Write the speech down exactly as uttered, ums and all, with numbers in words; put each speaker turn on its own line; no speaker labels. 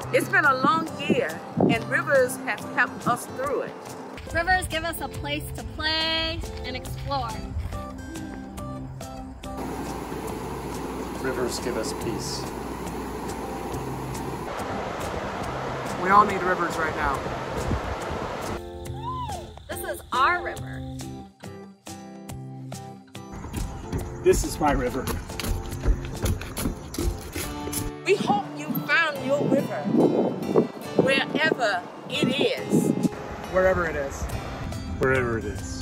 It's been a long year, and Rivers has helped us through it.
Rivers give us a place to play and explore.
Rivers give us peace.
We all need rivers right now.
This is our river.
This is my river.
We hope you found your river, wherever it is.
Wherever it is.
Wherever it is.